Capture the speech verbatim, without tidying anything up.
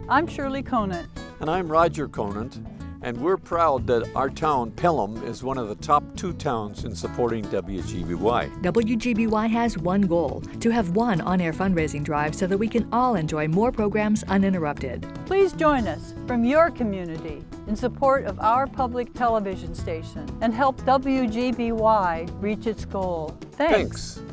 I'm Shirley Conant. And I'm Roger Conant, and we're proud that our town, Pelham, is one of the top two towns in supporting W G B Y. W G B Y has one goal, to have one on-air fundraising drive so that we can all enjoy more programs uninterrupted. Please join us from your community in support of our public television station and help W G B Y reach its goal. Thanks. Thanks.